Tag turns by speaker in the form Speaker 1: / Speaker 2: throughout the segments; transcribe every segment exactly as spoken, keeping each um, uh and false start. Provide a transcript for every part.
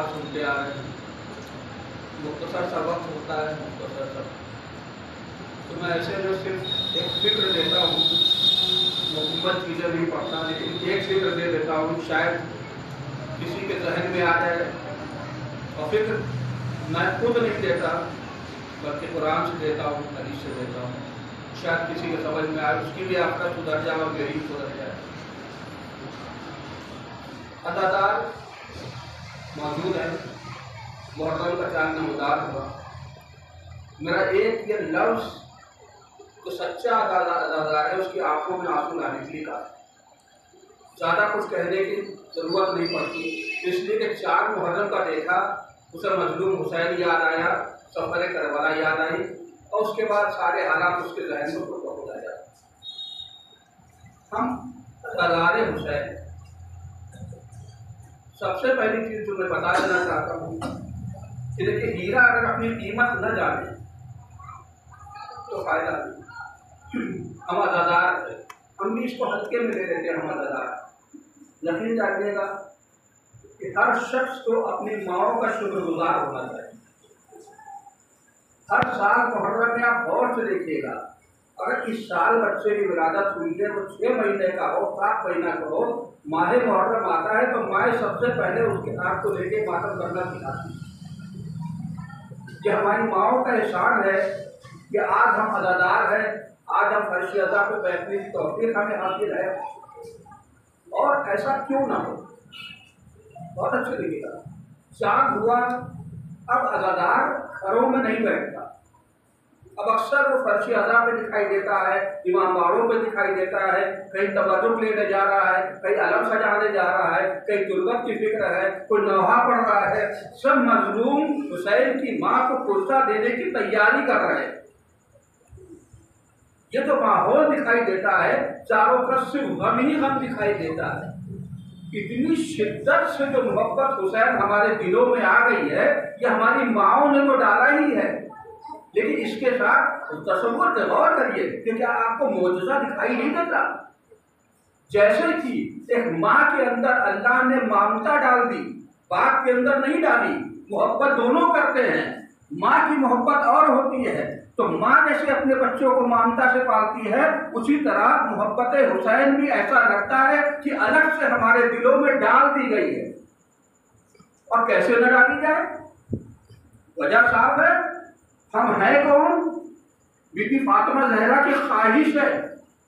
Speaker 1: बात सुनते आ रहे हैं, मुख्तसर सा वक्त होता है, मुख्तसर सा, तो मैं ऐसे में सिर्फ एक फिक्र देता हूँ, मुकम्मल चीज़ें नहीं पढ़ता, लेकिन एक फिक्र दे देता हूँ, शायद किसी के जहन में आ जाए। और फिक्र मैं खुद नहीं देता, बल्कि कुरान से देता हूँ, हदीस से देता हूँ, शायद किसी के समझ में आए, उसकी भी आपका सुधर जाए और मेरी सुधर जाए। अदादार मौजूद है, मुहर्रम का चांद नमदार हुआ, मेरा एक ये लफ्ज़ तो सच्चा अदादार है, उसकी आंखों में आंसू लाने के लिए कहा, ज़्यादा कुछ कहने की ज़रूरत नहीं पड़ती, इसलिए कि चार मुहर्रम का देखा, उसे मजलूम हुसैन याद आया, सफ़र करबला याद आई, और उसके बाद सारे हालात उसके जहन में पहुँच आ जाए। हम अदादार हुसैन, सबसे पहली चीज़ जो मैं बता देना चाहता हूँ कि देखिए, हीरा अगर अपनी कीमत न जाने तो फायदा नहीं। हम अदादार हैं, हम भी इसको हल्के में ले लेते हैं, हम अदादार। यकीन जानिएगा कि हर शख्स को अपनी माओ का शुक्रगुजार होना चाहिए। हर साल मुहर्रम में आप गौर से देखिएगा, अगर इस साल बच्चे की विलादत हुई है तो छः महीने का हो, सात महीना का हो, माहे मुहर्रम आता है तो माए सबसे पहले उसके आँख को लेके मातम करना सिखाती है। यह हमारी माओ का एहसान है कि आज हम अदादार हैं, आज हम फर्श अदा पे बैठने की तौफीक हमें हासिल है। और ऐसा क्यों ना हो, बहुत अच्छे दिखेगा। चाँद हुआ, अब अदादार घरों में नहीं बैठता, अब अक्सर वो फर्श अदा पे दिखाई देता है, इमामबाड़ों पे दिखाई देता है, कहीं तबर्रुक लेने जा रहा है, कहीं अलम सजाने जा रहा है, कहीं तुर्बत की फिक्र है, कोई नौहा पढ़ रहा है, सब मजलूम हुसैन की माँ को कुर्ता देने की तैयारी कर रहे हैं। ये तो माहौल दिखाई देता है, चारों तरफ से गम ही गम दिखाई देता है। इतनी शिद्दत से जो मोहब्बत हुसैन हमारे दिलों में आ गई है, ये हमारी माओं ने तो डाला ही है। लेकिन इसके साथ तसव्वुर पे गौर करिए कि क्या आपको मौजज़ा दिखाई नहीं देता? जैसे कि एक माँ के अंदर अल्लाह ने ममता डाल दी, बाप के अंदर नहीं डाली, मोहब्बत दोनों करते हैं, माँ की मोहब्बत और होती है, तो माँ जैसे अपने बच्चों को ममता से पालती है, उसी तरह मोहब्बत हुसैन भी ऐसा लगता है कि अलग से हमारे दिलों में डाल दी गई है। और कैसे न डाली जाए? वजह साफ है, हम हैं कौन? बीबी फातिमा ज़हरा की ख्वाहिश है,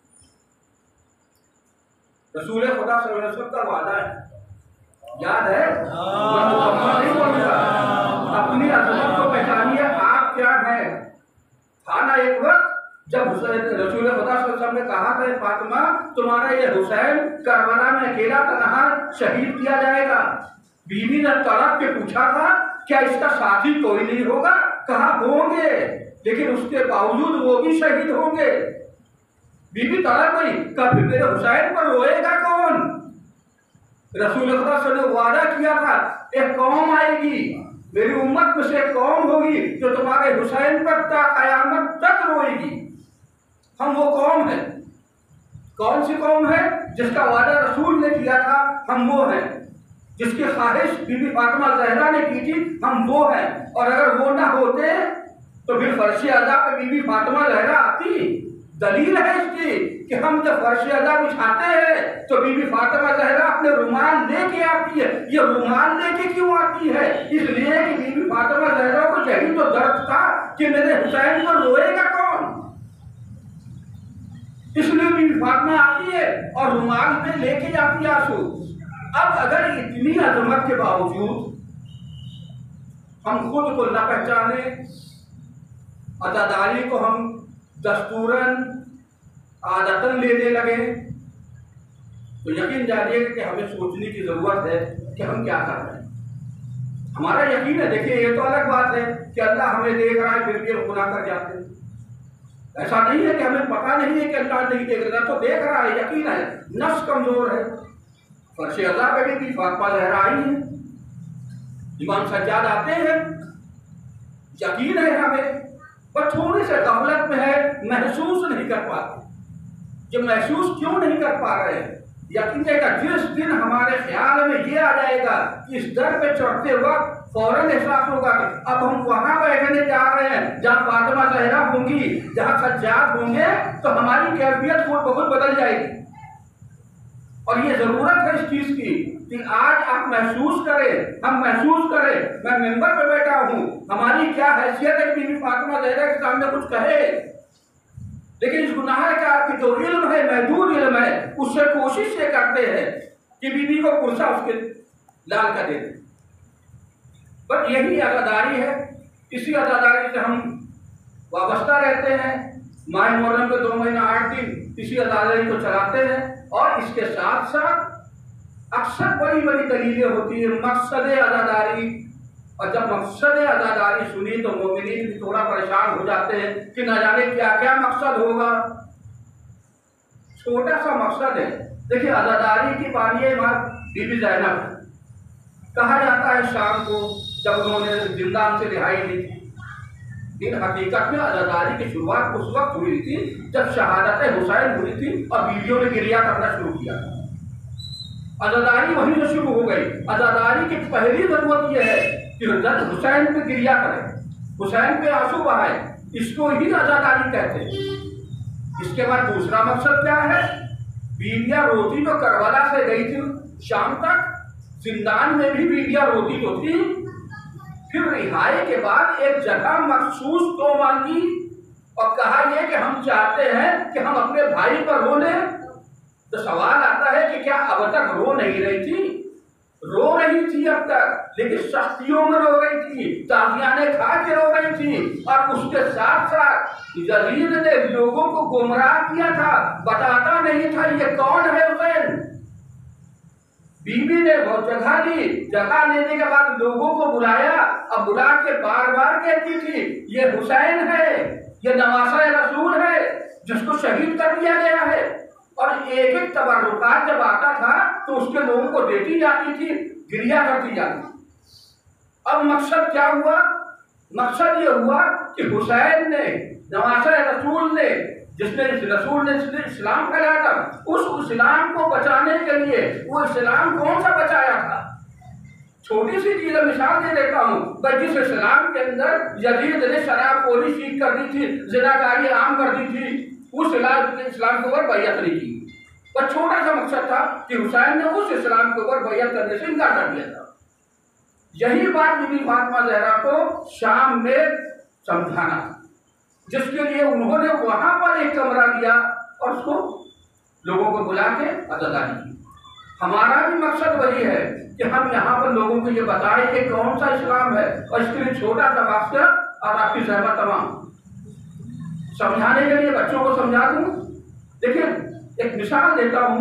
Speaker 1: रसूल खुदा सल्लल्लाहु अलैहि वसल्लम का वादा है, याद है? नहीं बोलूंगा, अपनी अज़मत को पहचानिए, आप क्या हैं। था ना एक वक्त जब रसूल खुदा सल्लल्लाहु अलैहि वसल्लम ने कहा था, फातिमा तुम्हारा ये हुसैन करबला में अकेला तन्हा शहीद किया जाएगा। बीवी ने तड़प के पूछा था, क्या इसका साथी कोई नहीं होगा? कहा होंगे, लेकिन उसके बावजूद वो भी शहीद होंगे। बीबी तड़प गई, कभी मेरे हुसैन पर रोएगा कौन? रसूल खुदा सल्लल्लाहु अलैहि वसल्लम ने वादा किया था, एक कौम आएगी, मेरी उम्मत में से कौम होगी जो तुम्हारे हुसैन पर ता कयामत तक रोएगी। हम वो कौम है। कौन सी कौम है? जिसका वादा रसूल ने किया था, हम वो हैं। जिसकी ख्वाहिश बीबी फातिमा ज़हरा ने की थी, हम वो हैं। और अगर वो ना होते तो फिर फर्श अदा पे बीबी फातिमा ज़हरा आती। दलील है इसकी कि हम जब फर्श अदा बिछाते हैं तो बीबी फातिमा ज़हरा अपने रुमाल लेके आती है। ये रुमाल लेके क्यों आती है? इसलिए कि बीबी फातिमा ज़हरा को यही तो दर्द था कि मेरे हुसैन को रोएगा कौन, इसलिए बीबी फातिमा आती है और रुमाल में लेके जाती है आंसू। अब अगर इतनी अजमत के बावजूद हम खुद को न पहचाने, अदादारी को हम दस्तूरन आदतन लेने लगे, तो यकीन जानिएगा कि हमें सोचने की जरूरत है कि हम क्या कर रहे हैं। हमारा यकीन है, देखिए ये तो अलग बात है कि अल्लाह हमें देख रहा है फिर भी हम गुनाह कर जाते हैं। ऐसा नहीं है कि हमें पता नहीं है कि अल्लाह नहीं देख रहा, तो देख रहा है, यकीन है, नफ्स कमजोर है। फर्श अज़ा पे भी फातिमा ज़हरा आई है, इमाम सज्जाद आते हैं, यकीन है हमें, पर थोड़ी से गफलत में है, महसूस नहीं कर पाते। ये महसूस क्यों नहीं कर पा रहे हैं? यकीन करेगा जिस दिन हमारे ख्याल में ये आ जाएगा कि इस दर पे चढ़ते वक्त फौरन एहसास होगा कि अब हम वहां बैठने जा रहे हैं जहां फातिमा ज़हरा होंगी, जहां सज्जाद होंगे, तो हमारी कैफियत बहुत बदल जाएगी। और ये जरूरत है इस चीज की कि आज आप महसूस करें, हम महसूस करें। मैं मेंबर पे बैठा हूं, हमारी क्या हैसियत है कि बीबी फातिमा ज़हरा के सामने कुछ कहे, लेकिन इस गुनाहगार की जो इल्म है, महदूद इल्म है, उससे कोशिश ये करते हैं कि बीबी को कुर्सा उसके लाल का दे दे। पर यही अदादारी है, इसी अदादारी से हम वाबस्ता रहते हैं। माह मुहर्रम के दो महीना आठ दिन इसी अदादारी को चलाते हैं। और इसके साथ साथ अक्सर बड़ी बड़ी दलीलें होती है मकसद अदादारी, और जब मकसद अदादारी सुनी तो मोमिनीन भी थोड़ा परेशान हो जाते हैं कि न जाने क्या क्या मकसद होगा। छोटा सा मकसद है। देखिए, अदादारी की बानिए बीबी ज़ैनब, कहा जाता है शाम को जब उन्होंने जिंदान से रिहाई ली थी, लेकिन हकीकत में अदादारी की शुरुआत उस वक्त हुई थी जब शहादत हुसैन हुई थी और बीवियों ने गिरिया करना शुरू किया। अदादारी वहीं से शुरू हो गई। अदादारी की पहली जरूरत यह है कि हुसैन पे गिरिया करें, हुसैन पे आंसू बहाए, इसको ही अदादारी कहते हैं। इसके बाद दूसरा मकसद क्या है? बीवियां रोती तो करबला से गई थी शाम तक, जिंदान में भी बीवियां रोती तो थी, फिर रिहाई के बाद एक जगह मखसूस तो मांगी और कहा यह कि हम चाहते हैं कि हम अपने भाई पर रो लें। तो सवाल आता है कि क्या अब तक रो नहीं रही थी? रो रही थी अब तक, लेकिन सख्तियों में रो रही थी, ताजियाने खा के रो रही थी। और उसके साथ साथ यजीद ने लोगों को गुमराह किया था, बताता नहीं था ये कौन है हुसैन। बीबी ने वो जगह ली, जगह लेने के बाद लोगों को बुलाया, अब बुला के बार बार कहती थी ये हुसैन है, ये नवासा रसूल है जिसको शहीद कर दिया गया है। और एक एक तबर्रुकात जब आता था तो उसके लोगों को देती जाती थी, गिरिया करती जाती थी। अब मकसद क्या हुआ? मकसद ये हुआ कि हुसैन ने, नवासा रसूल ने, जिसने रसूल ने इस्लाम फैलाया था, उस इस्लाम को बचाने के लिए, वो इस्लाम कौन सा बचाया था? छोटी सी चीज मिसाल दे देता हूँ। जिस इस्लाम के अंदर यजीद ने शराब खोरी सीख कर दी थी, जिनाकारी आम कर दी थी, उस इस्लाम के ऊपर बैयत नहीं की। पर छोटा सा मकसद था कि हुसैन ने उस इस्लाम के ऊपर बैयत करने से इनकार कर दिया था। यही बात बीबी फातिमा ज़हरा को शाम में समझाना, जिसके लिए उन्होंने वहां पर एक कमरा लिया और उसको लोगों को बुला के अदादारी की। हमारा भी मकसद वही है कि हम यहाँ पर लोगों को ये बताएं कि कौन सा इस्लाम है, और इसके लिए छोटा सा वास्ता और आपकी सहमत तमाम समझाने के लिए बच्चों को समझा दूं। देखिए, एक मिसाल देता हूं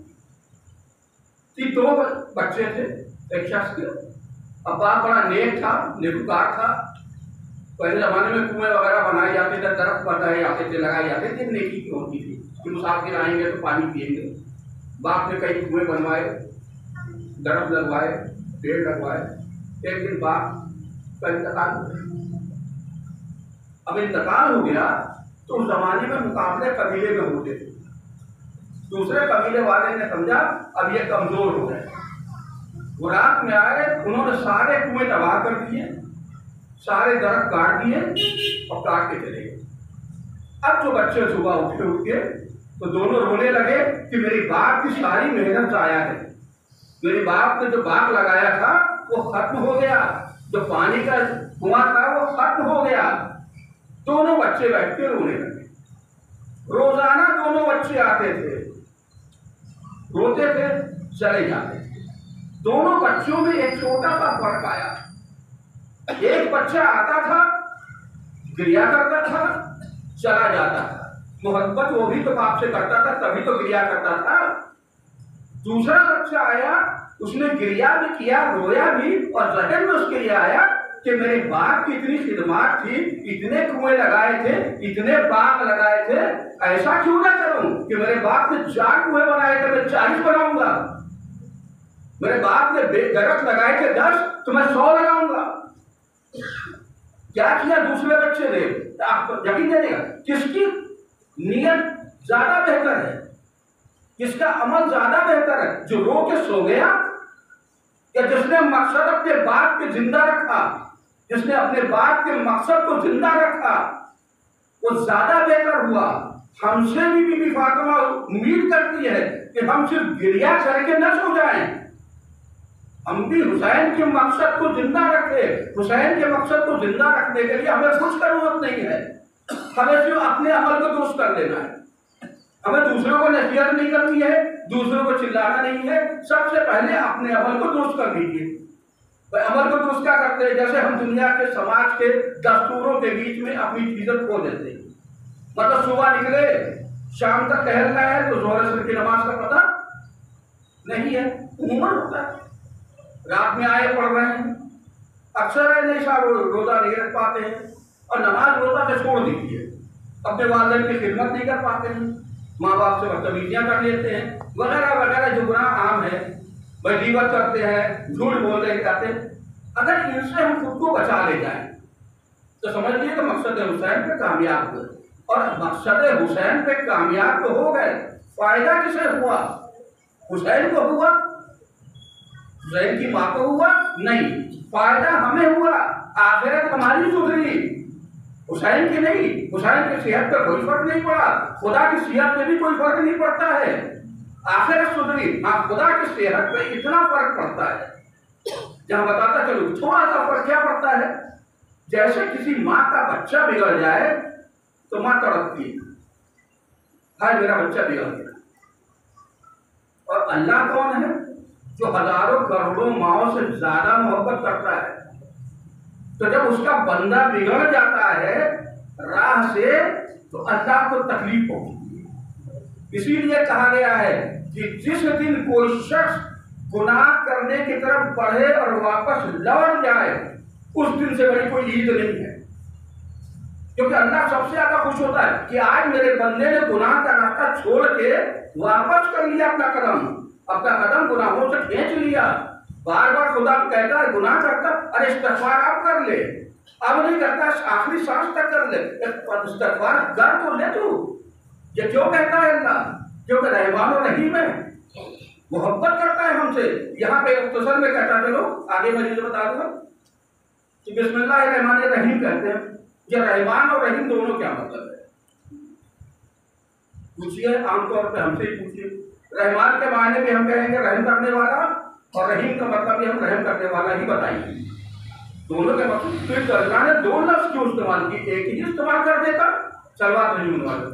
Speaker 1: कि दो बच्चे थे एक शख्स के। अब बाप बड़ा नेक था, नेकुकार था। पहले जमाने में कुएं वगैरह बनाए जाते थे, दरख्त बनाए जाते थे, लगाए जाते थे, नेकी की होती थी कि मुसाफिर आएंगे तो पानी पिएंगे। बाप ने कई कुएं बनवाए, दरख्त लगवाए, पेड़ लगवाए। एक दिन बाप का इंतकाल हो गया। अब इंतकाल हो गया तो उस जमाने में मुकाबले कबीले में होते थे। दूसरे कबीले वाले ने समझा अब ये कमजोर हो गए, वो रात में आए, उन्होंने सारे कुएं तबाह कर दिए, सारे दरख्त काट दिए और काट के चले गए। अब जो बच्चे सुबह उठे उठ के तो दोनों रोने लगे कि मेरी बाप की सारी मेहनत जाया है, मेरे बाप ने जो बाग लगाया था वो खत्म हो गया, जो पानी का कुआं था वो खत्म हो गया। दोनों बच्चे बैठ के रोने लगे। रोजाना दोनों बच्चे आते थे, रोते थे, चले जाते थे। दोनों बच्चों में एक छोटा सा फर्क आया। एक बच्चा आता था, क्रिया करता था, चला जाता था, मोहब्बत वो भी तो बाप से करता था, तभी तो क्रिया करता था। दूसरा बच्चा आया, उसने क्रिया भी किया, रोया भी, और जहन में उसके लिए आया कि मेरे बाप की इतनी खिदमत थी, इतने कुएं लगाए थे, इतने बाग लगाए थे, ऐसा क्यों ना करूं कि मेरे बाप ने चार कुएं बनाए थे, मैं चालीस बनाऊंगा। मेरे बाप ने दरख्त लगाए थे दस, तो मैं सौ लगाऊंगा। क्या किया दूसरे बच्चे ने? आप यकीन करिएगा किसकी नीयत ज्यादा बेहतर है? किसका अमल ज्यादा बेहतर है, जो रो के सो गया या जिसने मकसद अपने बाप के जिंदा रखा, जिसने अपने बाप के मकसद को जिंदा रखा, वो ज्यादा बेहतर हुआ। हमसे भी बीबी फातिमा उम्मीद करती है कि हम सिर्फ गिरिया करके न सो जाएं, हम भी हुसैन के मकसद को जिंदा रखें। हुसैन के मकसद को जिंदा रखने के लिए हमें कुछ का जरूरत नहीं है, हमें सिर्फ अपने अमल को दुरुस्त कर लेना है। हमें दूसरों को नसीहत नहीं करनी है, दूसरों को चिल्लाना नहीं है, सबसे पहले अपने अमल को दुरुस्त कर लीजिए। भाई अमल को दुरुस्त क्या करते हैं, जैसे हम दुनिया के समाज के दस्तूरों के बीच में अपनी इज्जत खो देते हैं। मतलब सुबह निकले, शाम तक टहल रहा है तो जोहर असर की नमाज का पता नहीं है, उम्र होता है। रात में आए पढ़ रहे हैं, अक्सर है नहीं साहब रोजा नहीं रख पाते हैं और नमाज रोजा से छोड़ दीजिए, अपने वालिदैन की खिदमत नहीं कर पाते हैं, माँ बाप से बदतमीजियां कर लेते हैं, वगैरह वगैरह जो गुनाह आम है। भाई गिबत करते हैं, झूठ बोल रहे जाते हैं। अगर इनसे हम खुद को बचा ले जाए तो समझ लीजिए कि मकसद हुसैन पे कामयाब हुए। और मकसद हुसैन पे कामयाब तो हो गए, फायदा किसे हुआ? हुसैन को हुआ, हुसैन की माँ को हुआ नहीं, फायदा हमें हुआ, आखिरत हमारी सुधरी, हुसैन की नहीं। हुसैन की सेहत पर कोई फर्क नहीं पड़ा, खुदा की सेहत में भी कोई फर्क नहीं पड़ता है, आखिरत सुधरी। हाँ, खुदा की सेहत पे इतना फर्क पड़ता है, जहां बताता चलो थोड़ा सा फर्क क्या पड़ता है, जैसे किसी माँ का बच्चा बिगड़ जाए तो माँ तड़पती है, हाय मेरा बच्चा बिगड़ गया। और अल्लाह कौन है? जो हजारों करोड़ों माओं से ज्यादा मोहब्बत करता है। तो जब उसका बंदा बिगड़ जाता है राह से तो अल्लाह को तकलीफ होगी। इसीलिए कहा गया है कि जिस दिन कोई शख्स गुनाह करने की तरफ बढ़े और वापस लौट जाए, उस दिन से बड़ी कोई ईद नहीं है। क्योंकि अल्लाह सबसे ज्यादा खुश होता है कि आज मेरे बंदे ने गुनाह का रास्ता छोड़ के वापस कर लिया अपना कदम, अपना कदम गुनाहों से खींच लिया। बार बार खुदा कहता है गुनाह करता, अरे इस्तिग़फ़ार अब कर ले, अब नहीं करता आखिरी सांस तक कर ले, इस्तिग़फ़ार कर तो ले तू। ये क्यों कहता है अल्लाह? क्योंकि रहमान और रहीम है, मोहब्बत करता है हमसे। यहाँ पे मुख्तसर में कहता चलो आगे मजीद बता दूंगा कि बिस्मिल्लाह रहमान रहीम कहते हैं। ये रहमान और रहीम दोनों क्या मतलब है? पूछिए, आमतौर पर हमसे ही पूछिए। रहमान के मायने में हम कहेंगे रहम करने वाला, और रहीम का मतलब भी हम रहम करने वाला ही बताएंगे। दोनों के मतलब फिर तो अल्लाह ने दो लफ्ज़ क्यों इस्तेमाल की? एक ही इस्तेमाल कर देता, सलवात नहीं होने वाला।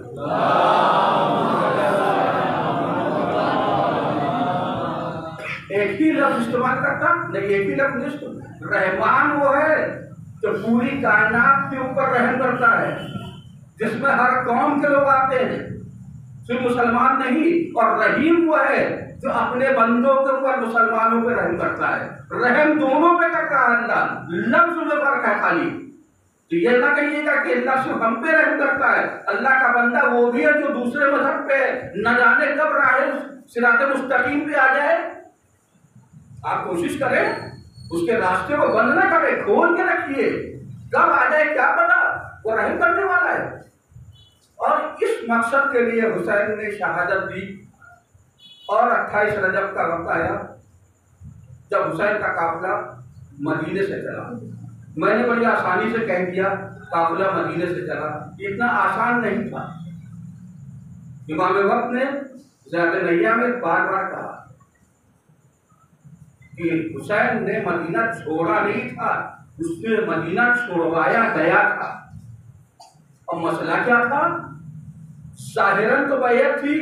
Speaker 1: एक ही लफ्ज़ इस्तेमाल करता नहीं, एक ही लफ्ज़। रहमान वो है जो पूरी कायनात के ऊपर रहम करता है, जिसमें हर कौम के लोग आते हैं, सिर्फ मुसलमान नहीं। और रहीम वो है जो अपने बंदों के ऊपर मुसलमानों पे रहम करता है। रहम दोनों पे करता है अल्लाह, लफ्ज़ में फर्क है खाली। तो ये ना कहिएगा कि अल्लाह सिर्फ हम पे रहम करता है। अल्लाह का बंदा वो भी है जो दूसरे मजहब पे न जाने कब राहे सिराते मुस्तकीम पे आ जाए। आप कोशिश करें उसके रास्ते को बंद ना करें, खोल के रखिए, कब आ जाए क्या पता, वो रहम करने वाला है। और इस मकसद के लिए हुसैन ने शहादत दी। और अट्ठाईस रजब का वक्त आया जब हुसैन का काफिला मदीने से चला। मैंने बड़ी आसानी से कह दिया काफिला मदीने से चला, इतना आसान नहीं था। इमाम वक्त ने ज़ात नैया में बार बार कहा कि हुसैन ने मदीना छोड़ा नहीं था, उसने मदीना छोड़वाया गया था। और मसला क्या था? जाहिरन तो बैयत थी,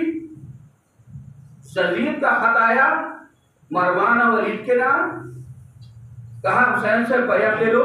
Speaker 1: यजीद का खत आया मरवान और वलीद के नाम, कहा हुसैन से बैयत ले लो।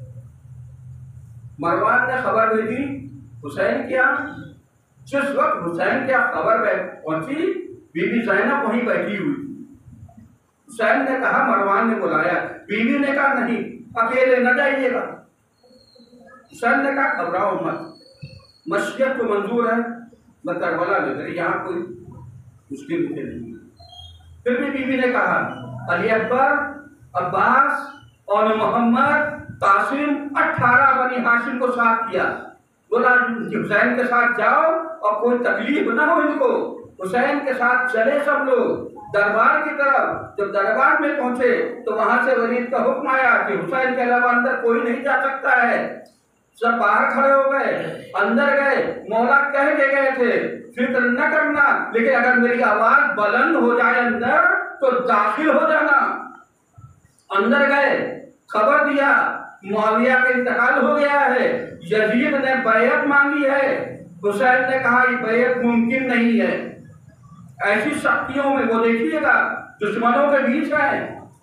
Speaker 1: मरवान ने खबर भेजी हुसैन क्या। जिस वक्त हुसैन क्या खबर पहुंची, बीबी ज़ैनब वहीं बैठी हुई थी। हुसैन ने कहा, मरवान ने बुलाया, बीवी ने कहा नहीं अकेले न जाइएगा। हुसैन ने कहा घबराओ मत, मशरिक़ को मंजूर है, मैं करबला में गई, यहाँ कोई मुश्किल मुझे नहीं। फिर भी बीवी ने कहा अली अकबर, अब्बास और मोहम्मद, कासिम, अठारह बनी हाशिम को साथ किया। बोला हुसैन के साथ जाओ और कोई तकलीफ ना हो इनको, हुसैन के साथ चले सब लोग दरबार की तरफ। जब दरबार में पहुंचे तो वहां से वलीद का हुक्म आया कि हुसैन के अलावा अंदर कोई नहीं जा सकता है। सब बाहर खड़े हो गए, अंदर गए। मौला कह के गए थे फिक्र न करना, लेकिन अगर मेरी आवाज बुलंद हो जाए अंदर तो दाखिल हो जाना। अंदर गए, खबर दिया मुआविया का इंतकाल हो गया है, यजीद ने बैयत मांगी है। हुसैन ने कहा ये बैयत मुमकिन नहीं है। ऐसी शक्तियों में वो देखिएगा दुश्मनों के बीच है,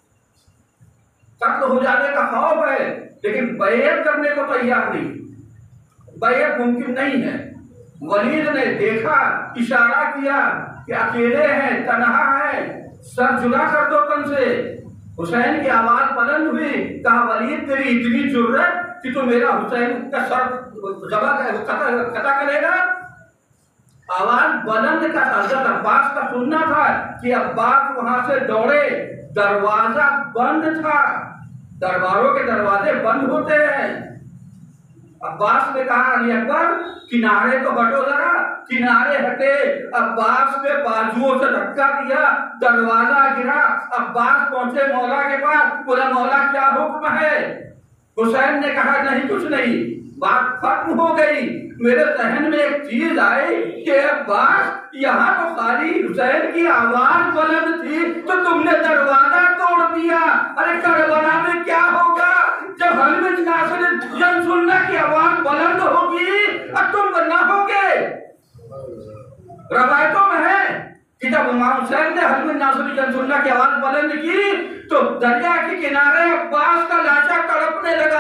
Speaker 1: कत्ल हो जाने का खौफ है, लेकिन बैयत करने को तैयार नहीं। बैयत मुमकिन नहीं है। वलीद ने देखा, इशारा किया कि अकेले हैं, तन्हा है, सर जुदा कर दो तन से। हुसैन की आवाज बुलंद हुई, कहा वलीद तेरी इतनी जुर्रत कि तू मेरा हुसैन का सर जबा कता करेगा। आवाज बुलंद का हजरत अब्बास का सुनना था कि अब्बास वहां से दौड़े। दरवाजा बंद था, दरबारों के दरवाजे बंद होते हैं। अब्बास ने कहा अली अकबर किनारे तो हटो जरा। किनारे हटे, अब्बास ने बाजुओं से धक्का दिया, दरवाजा गिरा। अब्बास पहुंचे मौला के पास, बोला मौला क्या हुक्म है। हुसैन ने कहा नहीं कुछ नहीं, बात खत्म हो गई। मेरे जहन में एक चीज आई कि अब्बास यहाँ तो खाली हुसैन की आवाज बुलंद थी तो तुमने दरवाजा तोड़ दिया। अरे करबला में क्या होगा जब हलमिन नासिर यंसुल्लाह की आवाज बुलंद होगी और तुम न होगे। रवायतों में है कि जब इमाम हुसैन ने हलमिन नासिर यंसुल्लाह की आवाज बुलंद की तो दरिया के किनारे अब्बास का लाशा तड़पने लगा।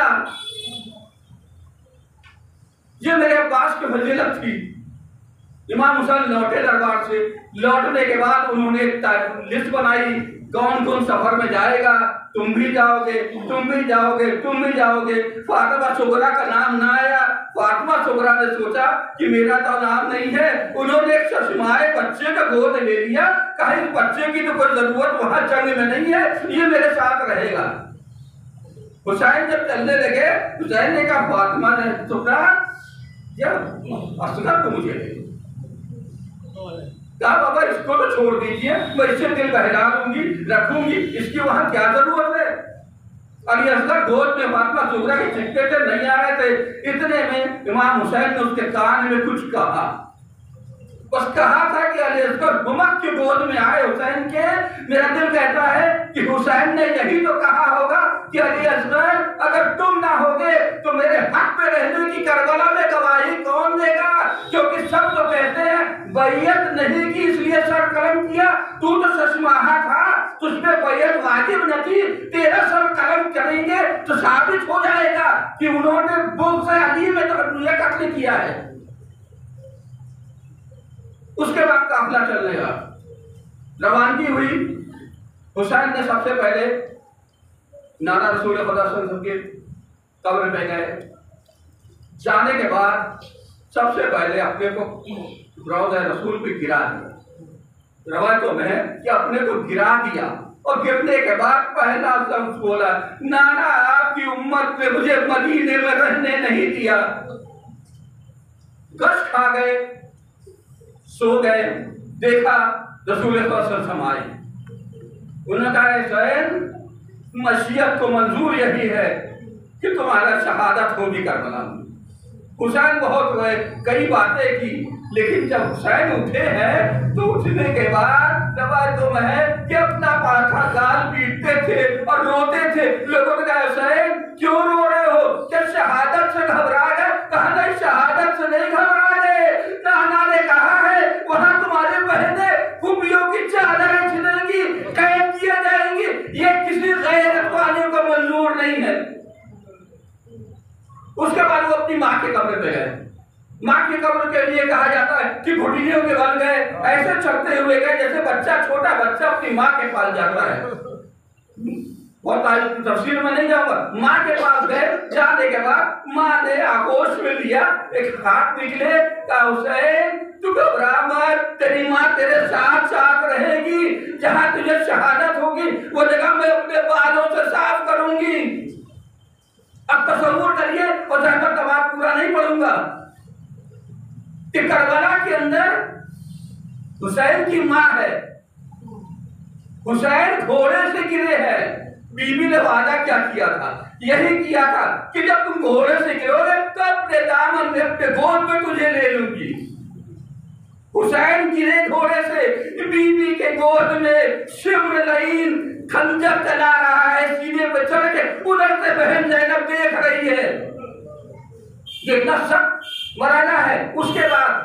Speaker 1: ये मेरे अब्बास की फजीलत थी। इमाम हुसैन लौटे दरबार से। लौटने के बाद उन्होंने लिस्ट बनाई कौन कौन सफर में जाएगा। तुम भी जाओगे, तुम भी जाओगे, तुम भी जाओगे। फातिमा सुगरा का नाम ना आया। फातिमा सुगरा ने सोचा कि मेरा तो नाम नहीं है। उन्होंने एक शशमाए बच्चे का गोद ले लिया, कहा इस बच्चे की तो कोई जरूरत वहां जंग में नहीं है, ये मेरे साथ रहेगा। हुसैन जब चलने लगे, हुसैन ने कहा फातिमा ने सुगरा असगर को मुझे कहा बाबा इसको तो छोड़ दीजिए, मैं इससे दिल बहला दूंगी, रखूंगी, इसकी वहां क्या जरूरत है। अली असगर गोद में फातिमा सुगरा के चिपके थे, नहीं आ रहे थे। इतने में इमाम हुसैन ने उसके कान में कुछ कहा। बस कहा था कि अली असगर गुमक की गोद में आए हुसैन के। मेरा दिल कहता है कि हुसैन ने यही तो कहा होगा कि अली असगर अगर तुम ना होगे तो मेरे हक पे रहने की करबला में गवाही कौन देगा। क्योंकि सब तो कहते हैं बैयत नहीं की इसलिए सर कलम किया, तू तो शशमाहा था, तुझमें बैयत वाजिब न थी, तेरा सर कलम करेंगे तो साबित हो जाएगा कि उन्होंने बुग़्ज़ अली में तो कत्ल किया है। उसके बाद काफिला चलने लगा, रवानगी हुई। हुसैन ने सबसे पहले नाना रसूल खुदा सल्लल्लाहु अलैहि वसल्लम के कब्र पे गए। जाने के बाद सबसे पहले अपने को रौज़ा रसूल पे गिरा दिया। रवायतों में है कि अपने को गिरा दिया और गिरने के बाद पहला शब्द बोला नाना आपकी उम्मत ने मुझे मदीने में रहने नहीं दिया। गश खा गए, सो गए। देखा रसूल सल्लल्लाहु आए। उन्होंने कहा हुसैन मशीयत को मंजूर यही है कि तुम्हारा शहादत होगी करबला में। हुसैन बहुत हुए, कई बातें की, लेकिन जब हुसैन उठे हैं तो उठने के बाद रवायतों में है कि अपना पाखा गाल पीटते थे और रोते थे। लोगों ने कहा हुसैन क्यों रो रहे हो, क्या शहादत से घबरा गए। कहा नहीं शहादत से नहीं घबरा गए। नाना ने कहा है वहां तुम्हारी बहनें फूफियों की चादरें छिलेंगी, कैद किए जाएंगी, ये किसी गैरत वाले को मंजूर नहीं है। उसके बाद वो अपनी माँ के कब्र पे गए। माँ के कब्र के लिए कहा जाता है कि घुटनियों के बल गए, ऐसे चलते हुए गए जैसे बच्चा, छोटा बच्चा अपनी माँ के पास जाता है। बहुत तफसीर में नहीं जाऊंगा। माँ के पास गए, जाने के बाद माँ ने आगोश में लिया, एक हाथ निकले, कहा हुसैन तू घबरा मत, तेरी माँ तेरे साथ साथ रहेगी। जहाँ तुझे शहादत होगी वो जगह मैं अपने बालों से साफ करूंगी। अब तसव्वुर करिए, और जहां तक तमाम पूरा नहीं पढ़ूंगा कि करबला के अंदर हुसैन की माँ है। हुसैन घोड़े से गिरे हैं। बीबी ने वादा क्या किया था? यही किया था कि जब तुम घोड़े से गिरोगे तो अपने दामन में, अपने गोद में तुझे ले लूंगी। हुसैन गिरे घोड़े से, बीबी के गोद में शिब्र लईन खंजर चला रहा है सीने पे चढ़ के। उधर से बहन ज़ैनब देख रही है। ये इतना सख्त मराना है। उसके बाद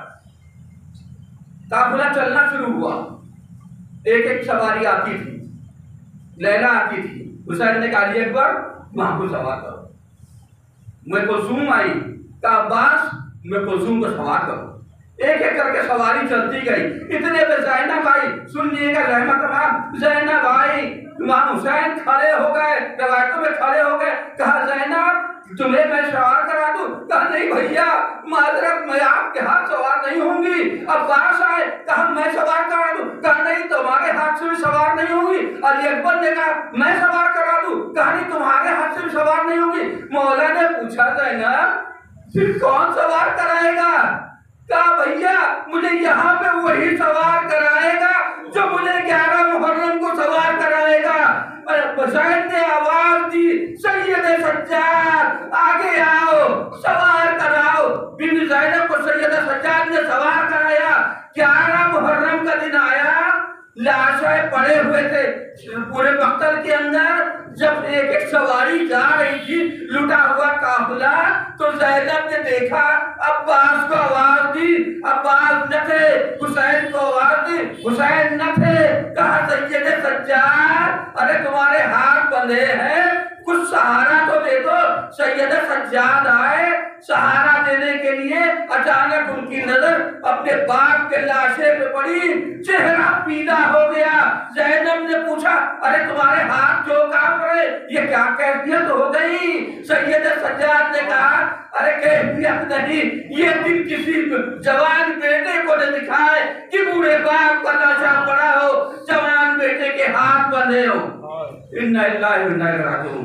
Speaker 1: काफिला चलना शुरू हुआ। एक एक सवारी आती थी, लैला आती थी। हुसैन ने कहा एक बार वहां को सवार करो। मैं कुलसूम आई, कहा अब्बास मैं कुलसूम को सवार करो। एक एक करके सवारी चलती गई। इतने पे ज़ैनब भाई, सुनिएगा रहमत तमाम, ज़ैनब भाई इमाम हुसैन खड़े हो गए, रवायतों में खड़े हो गए। कहा ज़ैनब तुम्हें मैं सवार करा दूं? कहा नहीं भैया, माजरत मैं आपके हाथ सवार नहीं होंगी। अब्बास आए, कहा मैं सवार करा दूं? कहा नहीं तुम्हारे हाथ से भी सवार नहीं होंगी। अली अकबर ने कहा मैं सवार करा दूं? कहा नहीं तुम्हारे हाथ से भी सवार नहीं होंगी। मौला ने पूछा ज़ैनब फिर कौन सवार कराएगा? कहा भैया मुझे यहाँ पे वही सवार कराएगा जो मुझे ग्यारह मुहर्रम को सवार कराएगा। हुसैन ने आवाज दी सैयद सज्जाद आगे आओ, सवार कराओ। बीबी ज़ैनब को सैयद सज्जाद ने सवार कराया। ग्यारह मुहर्रम का दिन आया, लाशें पड़े हुए थे पूरे मक्तल के अंदर। जब एक एक सवारी जा रही थी, लुटा हुआ काफिला, तो ज़ैनब ने देखा, अब्बास को आवाज दी, अब्बास न थे। हुसैन को आवाज दी, हुसैन न थे। कहा सैयद सज्जाद अरे तुम्हारे हाथ बंधे हैं, कुछ सहारा तो दे दो। सैयद सज्जाद आए सहारा देने के लिए। अचानक उनकी नजर अपने बाप के लाशे पे पड़ी, चेहरा पीला हो गया। ज़ैनब ने पूछा अरे तुम्हारे हाथ क्यों कांप रहे, ये क्या कैफियत हो गई? सैयद सज्जाद ने कहा अरे कैफियत नहीं, ये दिन किसी जवान बेटे को न दिखाए कि बूढ़े बाप का लाशा पड़ा हो, जवान बेटे के हाथ बंधे हो। इन्ना लिल्लाहि व इन्ना इलैहि राजिऊन।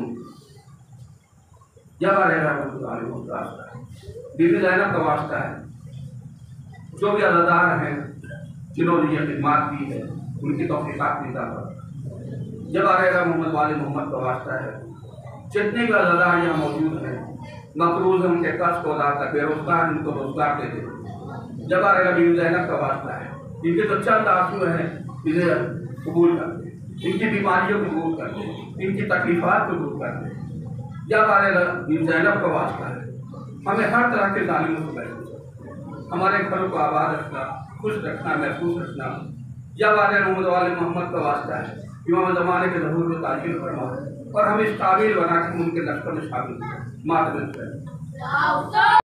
Speaker 1: जब आ बीबी ज़ैनब का वास्ता है, जो भी अज़ादार हैं जिन्होंने ये खिदमत की है उनकी तौफ़ीक़ात की तरफ। जब आ रहेगा मोहम्मद वाले मोहम्मद का वास्ता है, जितने भी अज़ादार यहाँ मौजूद हैं, मकरूज़ हैं उनके कर्ज को अदा कर, बेरोजगार उनको रोजगार दे दे। जब आ रहेगा बीबी ज़ैनब का वास्ता है, इनके तो चंद आंसू हैं, इन्हें कबूल कर दे, इनकी बीमारियों को दूर कर दे, इनकी तकलीफात को दूर कर दे। जब आ रहेगा बीबी ज़ैनब का वास्ता है, हमें हर तरह के जालिमों से बचना, हमारे घरों को आबाद रखना, खुश रखना, महफूज रखना। जब आ रहे मोहम्मद वाले मोहम्मद का वास्ता है, इमाम ज़माने के ज़हूर में ताज़ील फरमाए और हम इस काबिल बना के उनके लश्कर में शामिल मातम।